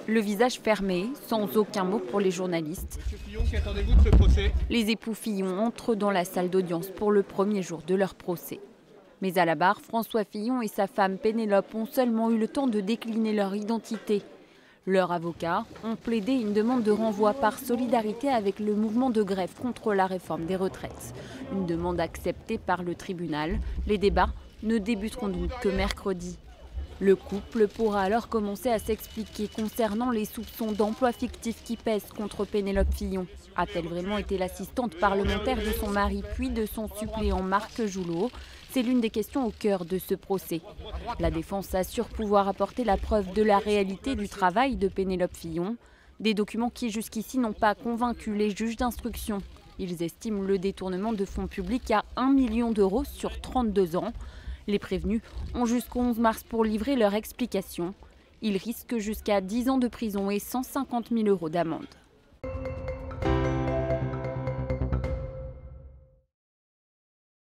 Le visage fermé, sans aucun mot pour les journalistes, Monsieur Fillon, qu'attendez-vous de ce procès? les époux Fillon entrent dans la salle d'audience pour le premier jour de leur procès. Mais à la barre, François Fillon et sa femme Pénélope ont seulement eu le temps de décliner leur identité. Leurs avocats ont plaidé une demande de renvoi par solidarité avec le mouvement de grève contre la réforme des retraites. Une demande acceptée par le tribunal. Les débats ne débuteront donc que mercredi. Le couple pourra alors commencer à s'expliquer concernant les soupçons d'emploi fictif qui pèsent contre Pénélope Fillon. A-t-elle vraiment été l'assistante parlementaire de son mari puis de son suppléant Marc Joulot? C'est l'une des questions au cœur de ce procès. La défense assure pouvoir apporter la preuve de la réalité du travail de Pénélope Fillon. Des documents qui jusqu'ici n'ont pas convaincu les juges d'instruction. Ils estiment le détournement de fonds publics à 1 million d'euros sur 32 ans. Les prévenus ont jusqu'au 11 mars pour livrer leur explication. Ils risquent jusqu'à 10 ans de prison et 150 000 € d'amende.